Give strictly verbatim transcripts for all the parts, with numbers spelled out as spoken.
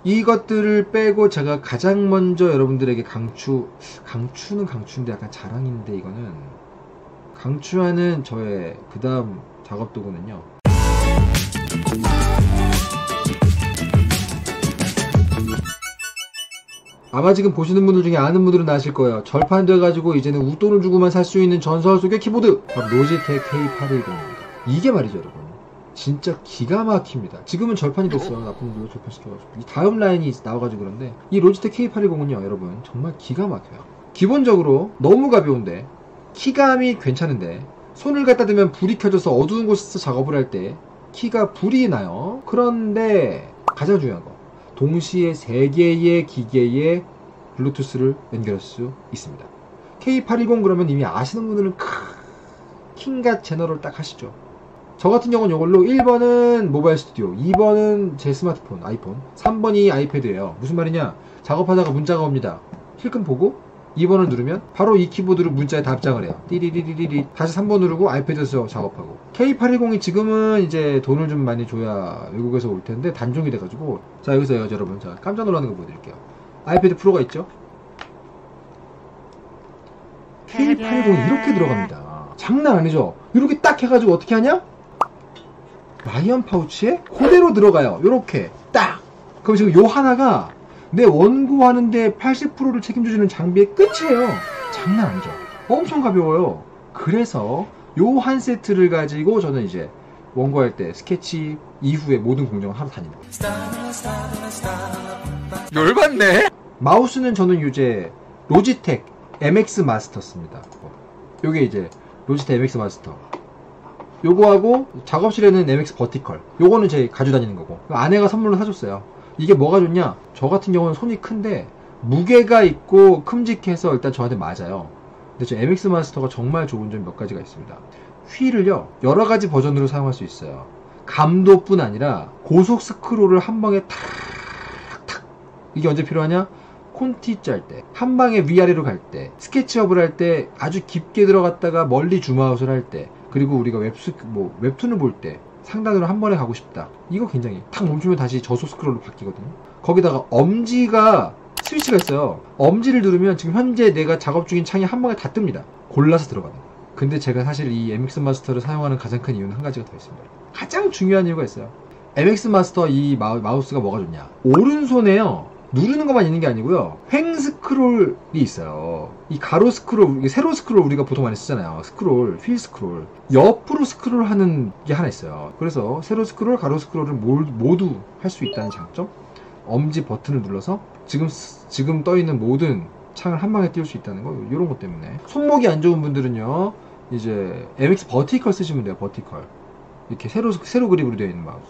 이것들을 빼고 제가 가장 먼저 여러분들에게 강추, 강추는 강추인데 약간 자랑인데 이거는 강추하는 저의 그 다음 작업 도구는요, 아마 지금 보시는 분들 중에 아는 분들은 아실 거예요. 절판돼가지고 이제는 웃돈을 주고만 살 수 있는 전설 속의 키보드, 바로 로지텍 케이 팔백십입니다. 이게 말이죠 여러분, 진짜 기가 막힙니다. 지금은 절판이 됐어요. 나쁜 분들 절판시켜가지고. 이 다음 라인이 나와가지고 그런데 이 로지텍 케이 팔백십은요 여러분 정말 기가 막혀요. 기본적으로 너무 가벼운데 키감이 괜찮은데 손을 갖다 대면 불이 켜져서 어두운 곳에서 작업을 할 때 키가 불이 나요. 그런데 가장 중요한 거, 동시에 세 개의 기계에 블루투스를 연결할 수 있습니다. 케이 팔백십 그러면 이미 아시는 분들은 크 킹갓 제너럴 딱 하시죠. 저 같은 경우는 이걸로 일 번은 모바일 스튜디오, 이 번은 제 스마트폰 아이폰, 삼 번이 아이패드예요. 무슨 말이냐, 작업하다가 문자가 옵니다. 힐끔 보고 이 번을 누르면 바로 이 키보드로 문자에 답장을 해요. 띠리리리리리. 다시 삼 번 누르고 아이패드에서 작업하고. 케이 팔백십이 지금은 이제 돈을 좀 많이 줘야 외국에서 올 텐데 단종이 돼가지고. 자, 여기서 여러분, 자 깜짝 놀라는 거 보여드릴게요. 아이패드 프로가 있죠? 케이 팔백십이 이렇게 들어갑니다. 장난 아니죠? 이렇게 딱 해가지고 어떻게 하냐? 라이언 파우치에 그대로 들어가요. 요렇게 딱. 그럼 지금 요 하나가 내 원고 하는데 팔십 퍼센트를 책임져주는 장비의 끝이에요. 장난 아니죠? 엄청 가벼워요. 그래서 요 한 세트를 가지고 저는 이제 원고할 때 스케치 이후에 모든 공정을 하러 다닙니다. 열받네. 마우스는 저는 이제 로지텍 엠엑스 마스터 씁니다. 요게 이제 로지텍 엠엑스 마스터. 요거하고 작업실에는 엠엑스 버티컬. 요거는 제 가지고 다니는 거고. 아내가 선물로 사줬어요. 이게 뭐가 좋냐? 저 같은 경우는 손이 큰데 무게가 있고 큼직해서 일단 저한테 맞아요. 근데 저 엠엑스 마스터가 정말 좋은 점이 몇 가지가 있습니다. 휠을요 여러 가지 버전으로 사용할 수 있어요. 감도뿐 아니라 고속 스크롤을 한 방에 탁탁. 이게 언제 필요하냐? 콘티 짤 때, 한 방에 위아래로 갈 때, 스케치업을 할 때, 아주 깊게 들어갔다가 멀리 줌아웃을 할 때, 그리고 우리가 웹스, 뭐, 웹툰을 볼 때 상단으로 한 번에 가고 싶다. 이거 굉장히 탁 멈추면 다시 저속 스크롤로 바뀌거든요. 거기다가 엄지가 스위치가 있어요. 엄지를 누르면 지금 현재 내가 작업 중인 창이 한 방에 다 뜹니다. 골라서 들어가는 거예요. 근데 제가 사실 이 엠엑스 마스터를 사용하는 가장 큰 이유는 한 가지가 더 있습니다. 가장 중요한 이유가 있어요. 엠엑스 마스터 이 마우, 마우스가 뭐가 좋냐? 오른손에요 누르는 것만 있는 게 아니고요, 횡 스크롤이 있어요. 이 가로 스크롤, 세로 스크롤 우리가 보통 많이 쓰잖아요. 스크롤, 휠 스크롤. 옆으로 스크롤 하는 게 하나 있어요. 그래서 세로 스크롤, 가로 스크롤을 모두 할 수 있다는 장점. 엄지 버튼을 눌러서 지금 지금 떠 있는 모든 창을 한 방에 띄울 수 있다는 거, 이런 것 때문에. 손목이 안 좋은 분들은요 이제 엠엑스 버티컬 쓰시면 돼요. 버티컬. 이렇게 세로 세로 그립으로 되어 있는 마우스.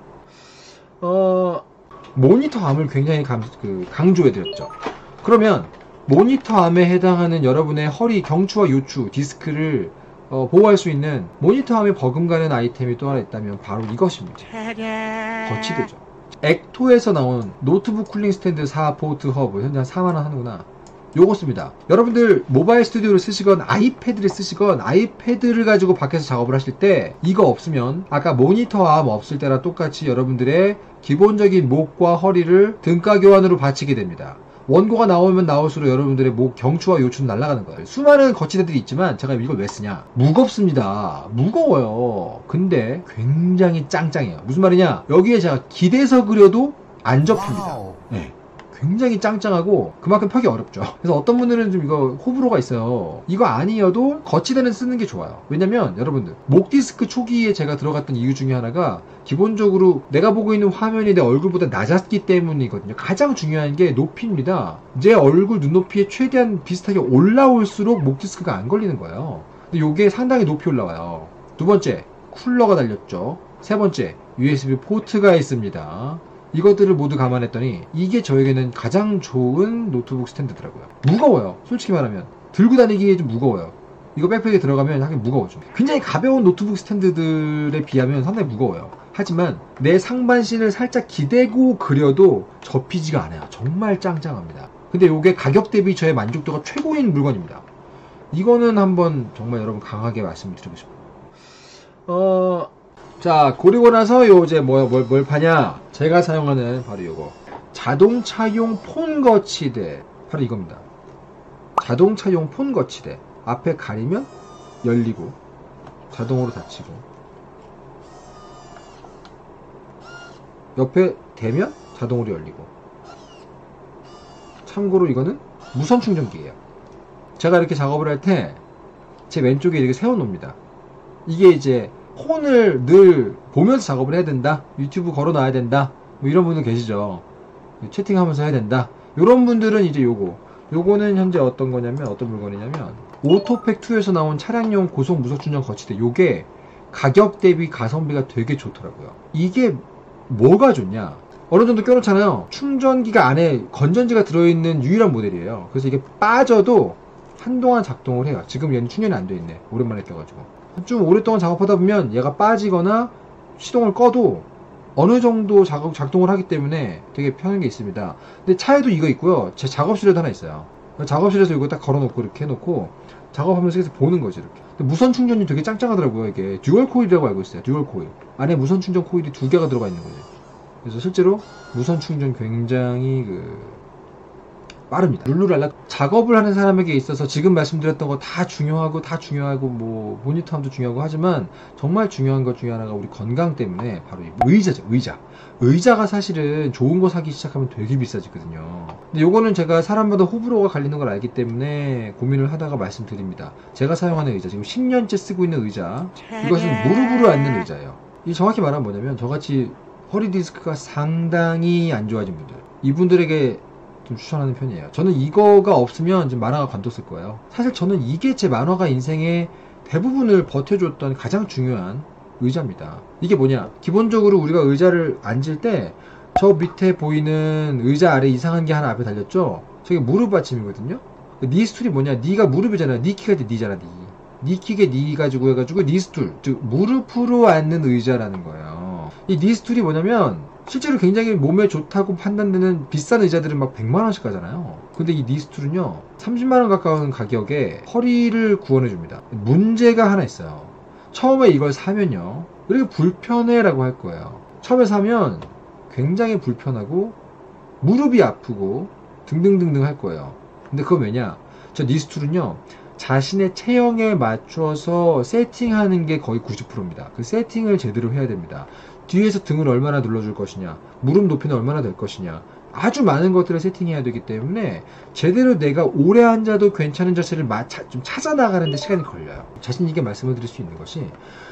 어. 모니터 암을 굉장히 감, 그, 강조해드렸죠. 그러면 모니터 암에 해당하는 여러분의 허리 경추와 요추, 디스크를 어, 보호할 수 있는 모니터 암에 버금가는 아이템이 또 하나 있다면 바로 이것입니다. 거치대죠. 액토에서 나온 노트북 쿨링 스탠드 사 포트 허브, 현재 한 사만 원 하는구나. 요거 씁니다. 여러분들 모바일 스튜디오를 쓰시건 아이패드를 쓰시건 아이패드를 가지고 밖에서 작업을 하실 때 이거 없으면 아까 모니터 암 없을 때랑 똑같이 여러분들의 기본적인 목과 허리를 등가 교환으로 받치게 됩니다. 원고가 나오면 나올수록 여러분들의 목 경추와 요추는 날아가는 거예요. 수많은 거치대들이 있지만 제가 이걸 왜 쓰냐? 무겁습니다. 무거워요. 근데 굉장히 짱짱해요. 무슨 말이냐? 여기에 제가 기대서 그려도 안 접힙니다. 네. 굉장히 짱짱하고 그만큼 펴기 어렵죠. 그래서 어떤 분들은 좀 이거 호불호가 있어요. 이거 아니어도 거치대는 쓰는 게 좋아요. 왜냐면 여러분들 목 디스크 초기에 제가 들어갔던 이유 중에 하나가 기본적으로 내가 보고 있는 화면이 내 얼굴보다 낮았기 때문이거든요. 가장 중요한 게 높이입니다. 제 얼굴 눈높이에 최대한 비슷하게 올라올수록 목 디스크가 안 걸리는 거예요. 근데 이게 상당히 높이 올라와요. 두 번째, 쿨러가 달렸죠. 세 번째, 유에스비 포트가 있습니다. 이것들을 모두 감안했더니 이게 저에게는 가장 좋은 노트북 스탠드더라고요. 무거워요. 솔직히 말하면 들고 다니기에 좀 무거워요. 이거 백팩에 들어가면 하긴 무거워져. 굉장히 가벼운 노트북 스탠드들에 비하면 상당히 무거워요. 하지만 내 상반신을 살짝 기대고 그려도 접히지가 않아요. 정말 짱짱합니다. 근데 이게 가격 대비 저의 만족도가 최고인 물건입니다. 이거는 한번 정말 여러분 강하게 말씀을 드리고 싶어요. 어... 자, 그리고 나서 요 이제 뭐, 뭘, 뭘 파냐? 제가 사용하는 바로 요거 자동차용 폰 거치대, 바로 이겁니다. 자동차용 폰 거치대. 앞에 가리면 열리고 자동으로 닫히고, 옆에 대면 자동으로 열리고. 참고로 이거는 무선 충전기예요. 제가 이렇게 작업을 할 때 제 왼쪽에 이렇게 세워 놓습니다. 이게 이제 폰을 늘 보면서 작업을 해야 된다, 유튜브 걸어 놔야 된다, 뭐 이런 분들 계시죠. 채팅하면서 해야 된다. 이런 분들은 이제 요거 요거는 현재 어떤 거냐면, 어떤 물건이냐면 오토팩이에서 나온 차량용 고속 무선 충전 거치대. 요게 가격 대비 가성비가 되게 좋더라고요. 이게 뭐가 좋냐, 어느 정도 껴놓잖아요. 충전기가 안에 건전지가 들어있는 유일한 모델이에요. 그래서 이게 빠져도 한동안 작동을 해요. 지금 얘는 충전이 안 돼 있네. 오랜만에 껴가지고. 좀 오랫동안 작업하다 보면 얘가 빠지거나 시동을 꺼도 어느 정도 작업, 작동을 하기 때문에 되게 편한 게 있습니다. 근데 차에도 이거 있고요. 제 작업실에도 하나 있어요. 작업실에서 이거 딱 걸어놓고 이렇게 해놓고 작업하면서 계속 보는 거지, 이렇게. 근데 무선 충전이 되게 짱짱하더라고요. 이게 듀얼 코일이라고 알고 있어요. 듀얼 코일. 안에 무선 충전 코일이 두 개가 들어가 있는 거죠. 그래서 실제로 무선 충전 굉장히 그 빠릅니다. 룰루랄라. 작업을 하는 사람에게 있어서 지금 말씀드렸던 거 다 중요하고 다 중요하고 뭐 모니터함도 중요하고 하지만 정말 중요한 것 중에 하나가 우리 건강 때문에 바로 이 의자죠. 의자. 의자가 사실은 좋은 거 사기 시작하면 되게 비싸지거든요. 근데 요거는 제가 사람마다 호불호가 갈리는 걸 알기 때문에 고민을 하다가 말씀드립니다. 제가 사용하는 의자, 지금 십 년째 쓰고 있는 의자, 이것은 무릎으로 앉는 의자예요. 이 정확히 말하면 뭐냐면, 저같이 허리 디스크가 상당히 안 좋아진 분들, 이분들에게 좀 추천하는 편이에요. 저는 이거가 없으면 지금 만화가 관뒀을 거예요. 사실 저는 이게 제 만화가 인생의 대부분을 버텨줬던 가장 중요한 의자입니다. 이게 뭐냐, 기본적으로 우리가 의자를 앉을 때 저 밑에 보이는 의자 아래 이상한 게 하나 앞에 달렸죠. 저게 무릎 받침이거든요. 니 스툴이 뭐냐, 니가 무릎이잖아. 니 키가 니잖아. 니 니 킥에 니 가지고 해가지고 니 스툴, 즉 무릎으로 앉는 의자라는 거예요. 이 니 스툴이 뭐냐면, 실제로 굉장히 몸에 좋다고 판단되는 비싼 의자들은 막 백만 원씩 가잖아요. 근데 이 니 스툴은요, 삼십만 원 가까운 가격에 허리를 구원해 줍니다. 문제가 하나 있어요. 처음에 이걸 사면요, 왜 이렇게 불편해 라고 할 거예요. 처음에 사면 굉장히 불편하고 무릎이 아프고 등등등등 할 거예요. 근데 그건 왜냐, 저 니 스툴은요, 자신의 체형에 맞춰서 세팅하는 게 거의 구십 퍼센트입니다. 그 세팅을 제대로 해야 됩니다. 뒤에서 등을 얼마나 눌러줄 것이냐, 무릎 높이는 얼마나 될 것이냐, 아주 많은 것들을 세팅해야 되기 때문에 제대로 내가 오래 앉아도 괜찮은 자세를 마, 좀 찾아 나가는데 시간이 걸려요. 자신 있게 말씀을 드릴 수 있는 것이,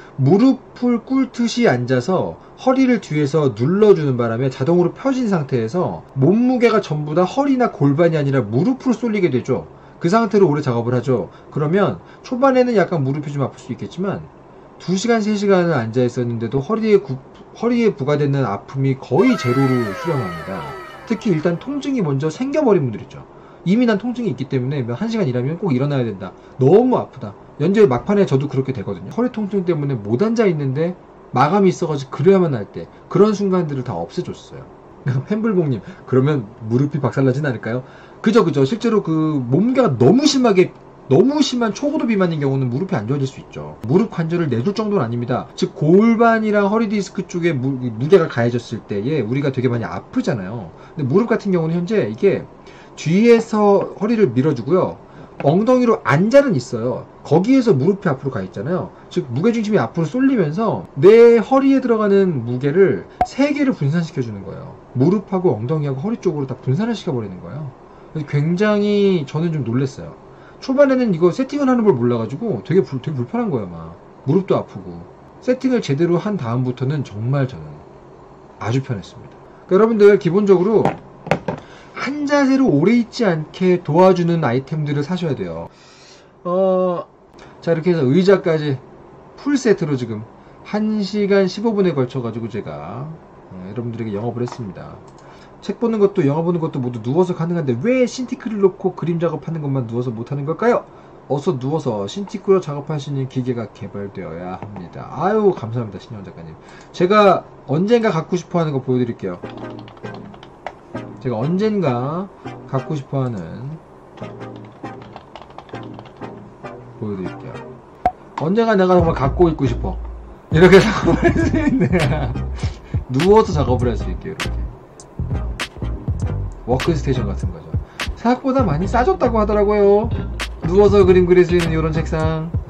무릎을 꿇듯이 앉아서 허리를 뒤에서 눌러주는 바람에 자동으로 펴진 상태에서 몸무게가 전부 다 허리나 골반이 아니라 무릎으로 쏠리게 되죠. 그 상태로 오래 작업을 하죠. 그러면 초반에는 약간 무릎이 좀 아플 수 있겠지만 두 시간, 세 시간을 앉아 있었는데도 허리에, 구, 허리에 부과되는 아픔이 거의 제로로 수렴합니다. 특히 일단 통증이 먼저 생겨버린 분들 있죠. 이미 난 통증이 있기 때문에 한 시간 일하면 꼭 일어나야 된다. 너무 아프다. 연재 막판에 저도 그렇게 되거든요. 허리 통증 때문에 못 앉아 있는데 마감이 있어가지고 그래야만 할 때, 그런 순간들을 다 없애줬어요. 펜불봉님, 그러면 무릎이 박살나진 않을까요? 그죠, 그죠. 실제로 그 몸무게가 너무 심하게, 너무 심한 초고도 비만인 경우는 무릎이 안 좋아질 수 있죠. 무릎 관절을 내줄 정도는 아닙니다. 즉 골반이랑 허리 디스크 쪽에 무, 무게가 가해졌을 때에 우리가 되게 많이 아프잖아요. 근데 무릎 같은 경우는 현재 이게 뒤에서 허리를 밀어주고요, 엉덩이로 앉아는 있어요. 거기에서 무릎이 앞으로 가 있잖아요. 즉 무게중심이 앞으로 쏠리면서 내 허리에 들어가는 무게를 세 개를 분산시켜 주는 거예요. 무릎하고 엉덩이하고 허리 쪽으로 다 분산을 시켜버리는 거예요. 그래서 굉장히 저는 좀 놀랐어요. 초반에는 이거 세팅을 하는 걸 몰라가지고 되게, 불, 되게 불편한 거예요. 막 무릎도 아프고. 세팅을 제대로 한 다음부터는 정말 저는 아주 편했습니다. 그러니까 여러분들 기본적으로 한 자세로 오래 있지 않게 도와주는 아이템들을 사셔야 돼요. 어, 자, 이렇게 해서 의자까지 풀 세트로 지금 한 시간 십오 분에 걸쳐 가지고 제가 어, 여러분들에게 영업을 했습니다. 책 보는 것도 영화 보는 것도 모두 누워서 가능한데 왜 신티크를 놓고 그림 작업하는 것만 누워서 못하는 걸까요? 어서 누워서 신티크로 작업할 수 있는 기계가 개발되어야 합니다. 아유, 감사합니다, 신영 작가님. 제가 언젠가 갖고 싶어하는 거 보여드릴게요. 제가 언젠가 갖고 싶어하는 보여드릴게요. 언젠가 내가 정말 갖고 있고 싶어. 이렇게 작업을 할 수 있네. 누워서 작업을 할 수 있게, 이렇게. 워크스테이션 같은 거죠. 생각보다 많이 싸졌다고 하더라고요. 누워서 그림 그릴 수 있는 이런 책상.